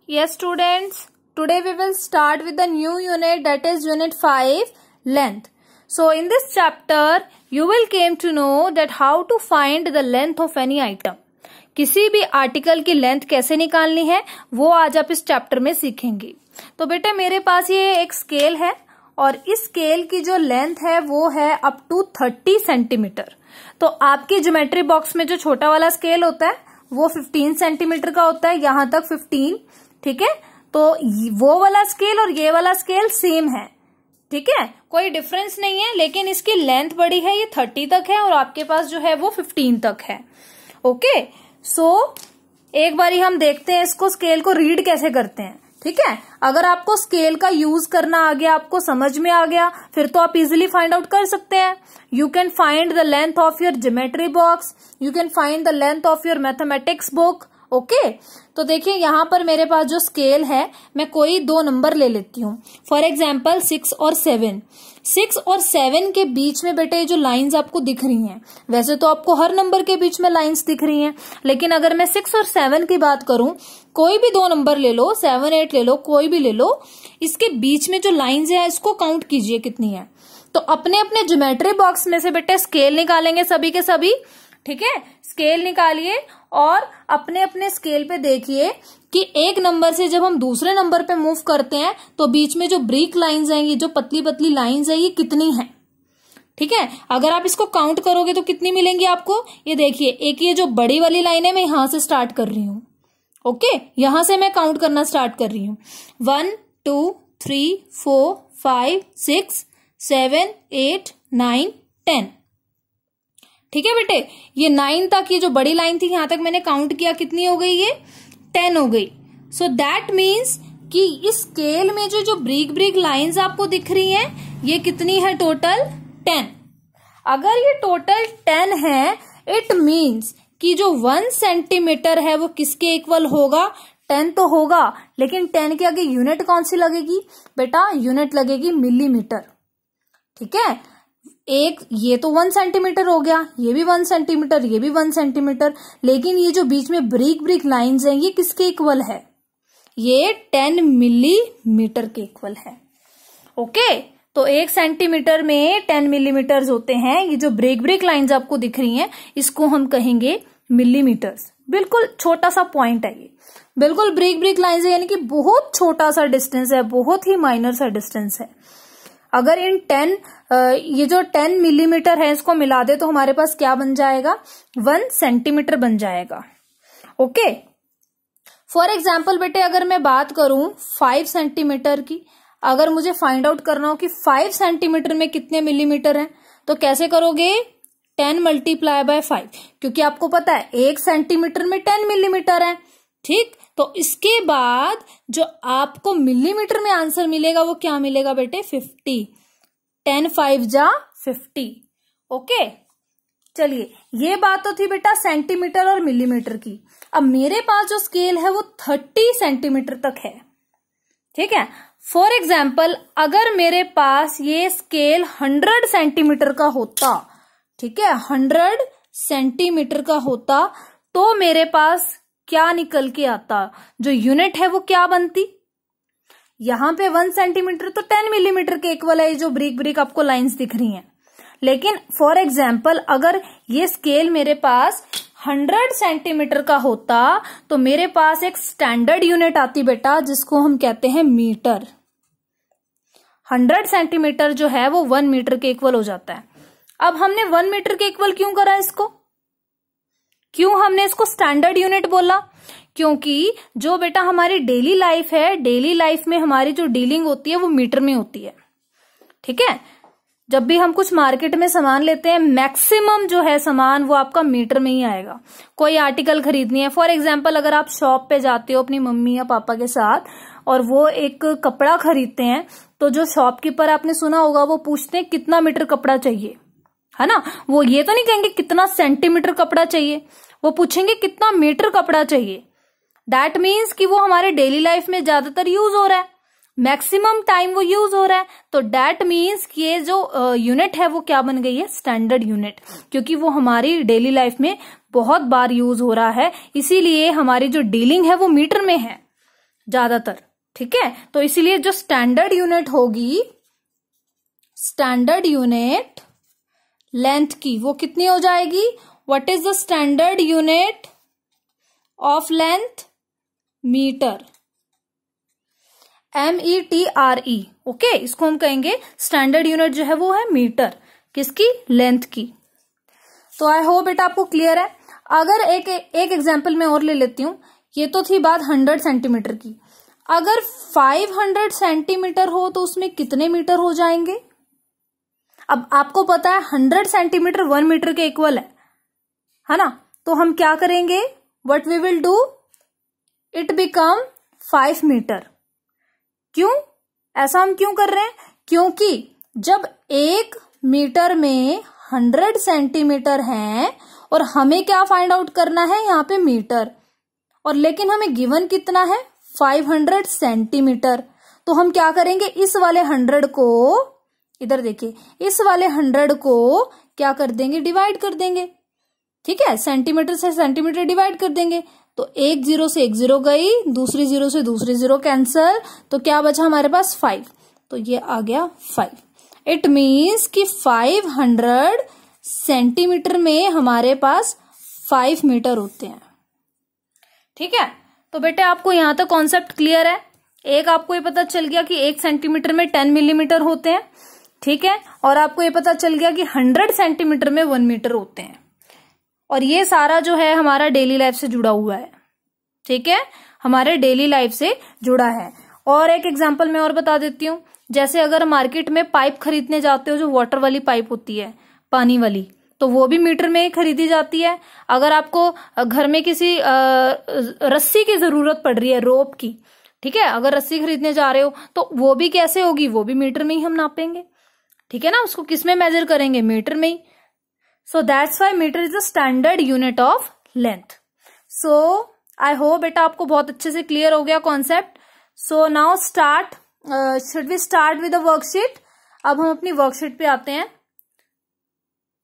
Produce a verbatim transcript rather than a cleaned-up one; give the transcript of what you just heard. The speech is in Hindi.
Yes, students. Today we will start with the new unit, that is unit five, length. So in this chapter, you will came to know that how to find the length of any item. किसी भी आर्टिकल की लेंथ कैसे निकालनी है वो आज आप इस चैप्टर में सीखेंगे. तो बेटे मेरे पास ये एक स्केल है और इस स्केल की जो लेंथ है वो है अप टू थर्टी सेंटीमीटर. तो आपकी ज्योमेट्री बॉक्स में जो छोटा वाला स्केल होता है वो फिफ्टीन सेंटीमीटर का होता है, यहां तक फिफ्टीन. ठीक है, तो वो वाला स्केल और ये वाला स्केल सेम है. ठीक है, कोई डिफरेंस नहीं है, लेकिन इसकी लेंथ बड़ी है, ये थर्टी तक है और आपके पास जो है वो फिफ्टीन तक है. ओके, सो एक बारी हम देखते हैं इसको, स्केल को रीड कैसे करते हैं. ठीक है, अगर आपको स्केल का यूज करना आ गया, आपको समझ में आ गया, फिर तो आप इजिली फाइंड आउट कर सकते हैं. You can find the length of your geometry box, you can find the length of your mathematics book. Okay, तो देखिए यहाँ पर मेरे पास जो स्केल है, मैं कोई दो नंबर ले लेती हूँ. फॉर एग्जाम्पल सिक्स और सेवन. सिक्स और सेवन के बीच में बेटे जो लाइंस आपको दिख रही हैं, वैसे तो आपको हर नंबर के बीच में लाइंस दिख रही हैं, लेकिन अगर मैं सिक्स और सेवन की बात करूं, कोई भी दो नंबर ले लो, सेवन एट ले लो, कोई भी ले लो, इसके बीच में जो लाइंस है इसको काउंट कीजिए कितनी है. तो अपने अपने ज्योमेट्री बॉक्स में से बेटे स्केल निकालेंगे सभी के सभी. ठीक है, स्केल निकालिए और अपने अपने स्केल पे देखिए कि एक नंबर से जब हम दूसरे नंबर पे मूव करते हैं तो बीच में जो ब्रेक लाइंस हैं, ये जो पतली पतली लाइंस है, ये कितनी है. ठीक है, अगर आप इसको काउंट करोगे तो कितनी मिलेंगी आपको. ये देखिए, एक ये जो बड़ी वाली लाइन है मैं यहां से स्टार्ट कर रही हूं. ओके, यहां से मैं काउंट करना स्टार्ट कर रही हूं. One two three four five six seven eight nine ten. ठीक है बेटे, ये नाइन तक, ये जो बड़ी लाइन थी यहां तक मैंने काउंट किया, कितनी हो गई, ये टेन हो गई. सो दैट मीन्स कि इस स्केल में जो जो ब्रीक ब्रीक लाइंस आपको दिख रही हैं, ये कितनी है टोटल, टेन. अगर ये टोटल टेन है, इट मीन्स कि जो वन सेंटीमीटर है वो किसके इक्वल होगा, टेन तो होगा, लेकिन टेन के आगे यूनिट कौन सी लगेगी बेटा, यूनिट लगेगी मिलीमीटर. ठीक है, एक ये तो वन सेंटीमीटर हो गया, ये भी वन सेंटीमीटर, ये भी वन सेंटीमीटर, लेकिन ये जो बीच में ब्रीक ब्रीक लाइंस हैं ये किसके इक्वल है, ये टेन मिलीमीटर के इक्वल है. ओके, तो एक सेंटीमीटर में टेन मिलीमीटर होते हैं. ये जो ब्रेक ब्रेक लाइंस आपको दिख रही हैं इसको हम कहेंगे मिलीमीटर्स. बिल्कुल छोटा सा पॉइंट है ये, बिल्कुल ब्रेक ब्रेक लाइंस है, यानी कि बहुत छोटा सा डिस्टेंस है, बहुत ही माइनर सा डिस्टेंस है. अगर इन टेन ये जो टेन मिलीमीटर है इसको मिला दे तो हमारे पास क्या बन जाएगा, वन सेंटीमीटर बन जाएगा. ओके, फॉर एग्जाम्पल बेटे अगर मैं बात करूं फाइव सेंटीमीटर की, अगर मुझे फाइंड आउट करना हो कि फाइव सेंटीमीटर में कितने मिलीमीटर हैं, तो कैसे करोगे, टेन मल्टीप्लाई बाय फाइव, क्योंकि आपको पता है एक सेंटीमीटर में टेन मिलीमीटर है. ठीक, तो इसके बाद जो आपको मिलीमीटर में आंसर मिलेगा वो क्या मिलेगा बेटे, फिफ्टी. टेन फाइव जा फिफ्टी. ओके, चलिए ये बात तो थी बेटा सेंटीमीटर और मिलीमीटर की. अब मेरे पास जो स्केल है वो थर्टी सेंटीमीटर तक है. ठीक है, फॉर एग्जाम्पल अगर मेरे पास ये स्केल हंड्रेड सेंटीमीटर का होता, ठीक है, हंड्रेड सेंटीमीटर का होता, तो मेरे पास क्या निकल के आता, जो यूनिट है वो क्या बनती. यहां पे वन सेंटीमीटर तो टेन मिलीमीटर के इक्वल है, जो ब्रीक ब्रीक आपको लाइंस दिख रही हैं. लेकिन फॉर एग्जाम्पल अगर ये स्केल मेरे पास हंड्रेड सेंटीमीटर का होता तो मेरे पास एक स्टैंडर्ड यूनिट आती बेटा, जिसको हम कहते हैं मीटर. हंड्रेड सेंटीमीटर जो है वो वन मीटर के इक्वल हो जाता है. अब हमने वन मीटर के इक्वल क्यों करा इसको, क्यों हमने इसको स्टैंडर्ड यूनिट बोला, क्योंकि जो बेटा हमारी डेली लाइफ है, डेली लाइफ में हमारी जो डीलिंग होती है वो मीटर में होती है. ठीक है, जब भी हम कुछ मार्केट में सामान लेते हैं, मैक्सिमम जो है सामान वो आपका मीटर में ही आएगा. कोई आर्टिकल खरीदनी है, फॉर एग्जाम्पल अगर आप शॉप पे जाते हो अपनी मम्मी या पापा के साथ और वो एक कपड़ा खरीदते हैं, तो जो शॉपकीपर, आपने सुना होगा, वो पूछते हैं कितना मीटर कपड़ा चाहिए, है ना. वो ये तो नहीं कहेंगे कितना सेंटीमीटर कपड़ा चाहिए, वो पूछेंगे कितना मीटर कपड़ा चाहिए. दैट मीन्स कि वो हमारे डेली लाइफ में ज्यादातर यूज हो रहा है, मैक्सिमम टाइम वो यूज हो रहा है. तो दैट मीन्स कि ये जो यूनिट है वो क्या बन गई है, स्टैंडर्ड यूनिट, क्योंकि वो हमारी डेली लाइफ में बहुत बार यूज हो रहा है, इसीलिए हमारी जो डीलिंग है वो मीटर में है. ज्यादातर, ठीक है। तो इसीलिए जो स्टैंडर्ड यूनिट होगी, स्टैंडर्ड यूनिट लेंथ की, वो कितनी हो जाएगी? What is the standard unit of length? Metre, M E T R E, okay. इसको हम कहेंगे स्टैंडर्ड यूनिट जो है वो है मीटर, किसकी? लेंथ की। तो आई होप बेटा आपको क्लियर है। अगर एक एक एग्जाम्पल मैं और ले लेती हूं, ये तो थी बात हंड्रेड सेंटीमीटर की। अगर फाइव हंड्रेड सेंटीमीटर हो तो उसमें कितने मीटर हो जाएंगे? अब आपको पता है हंड्रेड सेंटीमीटर वन मीटर के इक्वल है, है ना। तो हम क्या करेंगे? What we will do, it become five metre. क्यों ऐसा हम क्यों कर रहे हैं? क्योंकि जब एक मीटर में हंड्रेड सेंटीमीटर है और हमें क्या फाइंड आउट करना है यहाँ पे? मीटर। और लेकिन हमें गिवन कितना है? Five hundred centimetre. तो हम क्या करेंगे? इस वाले हंड्रेड को, इधर देखिए, इस वाले हंड्रेड को क्या कर देंगे? डिवाइड कर देंगे, ठीक है। सेंटीमीटर से सेंटीमीटर डिवाइड कर देंगे। तो एक जीरो से एक जीरो गई, दूसरी जीरो से दूसरी जीरो कैंसल, तो क्या बचा हमारे पास? फाइव। तो ये आ गया फाइव। इट मीन्स कि फाइव हंड्रेड सेंटीमीटर में हमारे पास फाइव मीटर होते हैं, ठीक है। तो बेटे आपको यहां तक कॉन्सेप्ट क्लियर है। एक आपको ये पता चल गया कि एक सेंटीमीटर में टेन मिलीमीटर होते हैं, ठीक है। और आपको ये पता चल गया कि हंड्रेड सेंटीमीटर में वन मीटर होते हैं। और ये सारा जो है हमारा डेली लाइफ से जुड़ा हुआ है, ठीक है, हमारे डेली लाइफ से जुड़ा है। और एक एग्जांपल मैं और बता देती हूँ। जैसे अगर मार्केट में पाइप खरीदने जाते हो, जो वाटर वाली पाइप होती है, पानी वाली, तो वो भी मीटर में ही खरीदी जाती है। अगर आपको घर में किसी रस्सी की जरूरत पड़ रही है, रोप की, ठीक है, अगर रस्सी खरीदने जा रहे हो तो वो भी कैसे होगी? वो भी मीटर में ही हम नापेंगे, ठीक है ना। उसको किस में मेजर करेंगे? मीटर में ही। So that's why metre is the standard unit of length. So I hope बेटा आपको बहुत अच्छे से क्लियर हो गया concept. So now start, should we start with the worksheet. अब हम अपनी वर्कशीट पे आते हैं।